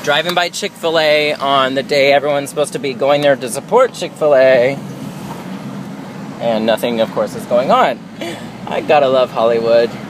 driving by Chic-fil-a on the day everyone's supposed to be going there to support Chic-fil-a. And nothing, of course, is going on. I gotta love Hollywood.